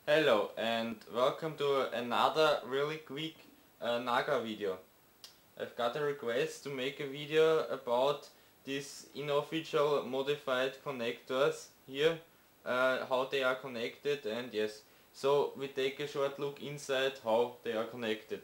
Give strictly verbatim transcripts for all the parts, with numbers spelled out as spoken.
Hello and welcome to another really quick uh, Nagra video. I've got a request to make a video about these unofficial modified connectors here, uh, how they are connected, and yes, so we take a short look inside how they are connected.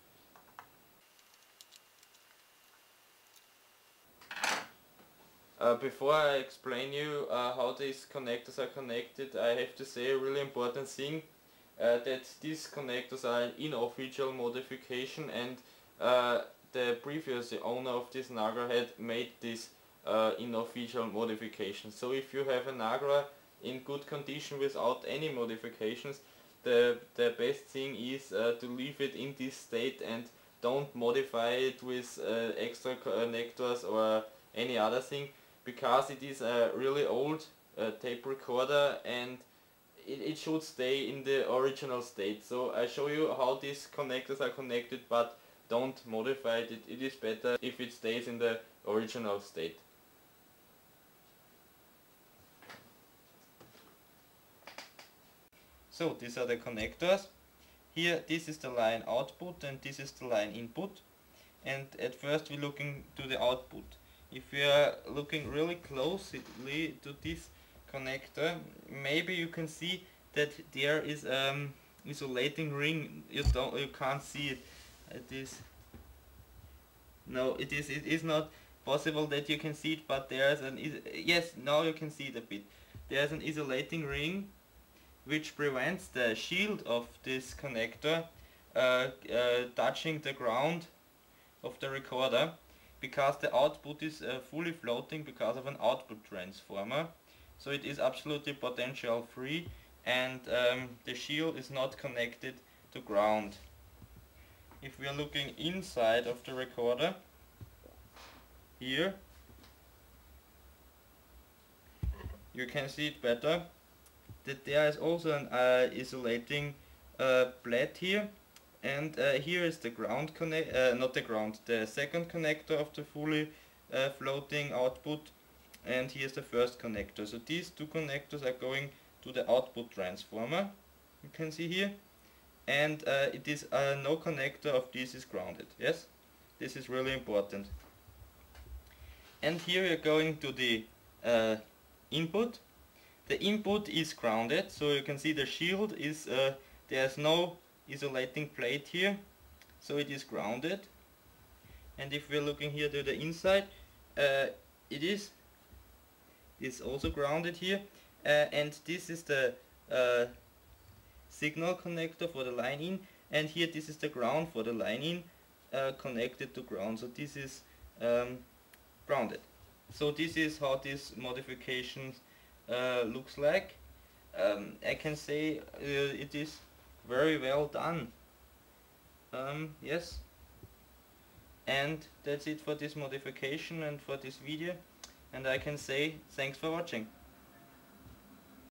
Uh, before I explain you uh, how these connectors are connected, I have to say a really important thing, uh, that these connectors are an unofficial modification, and uh, the previous owner of this Nagra had made this uh, unofficial modification. So if you have a Nagra in good condition without any modifications, the, the best thing is uh, to leave it in this state and don't modify it with uh, extra connectors or any other thing, because it is a really old uh, tape recorder and it, it should stay in the original state. So I show you how these connectors are connected, but don't modify it. It, it is better if it stays in the original state. So these are the connectors. Here this is the line output and this is the line input. And at first we're looking to the output. If we are looking really closely to this connector, maybe you can see that there is um isolating ring. You don't, you can't see it. It is no, it is it is not possible that you can see it, but there's an yes, now you can see it a bit. There's an isolating ring which prevents the shield of this connector uh, uh, touching the ground of the recorder, because the output is uh, fully floating because of an output transformer. So it is absolutely potential free, and um, the shield is not connected to ground. If we are looking inside of the recorder, here you can see it better, that there is also an uh, isolating uh, plate here. And uh, here is the ground connect, uh, not the ground, the second connector of the fully uh, floating output, and here's the first connector. So these two connectors are going to the output transformer, you can see here, and uh, it is uh, no connector of this is grounded. Yes, this is really important. And here we are going to the uh, input. The input is grounded, so you can see the shield is, uh, there's no isolating plate here, so it is grounded. And if we're looking here to the inside, uh, it is is also grounded here, uh, and this is the uh, signal connector for the line in, and here this is the ground for the line in, uh, connected to ground. So this is um, grounded. So this is how this modification uh, looks like. um, I can say uh, it is very well done. Um, yes, and that's it for this modification and for this video, and I can say thanks for watching.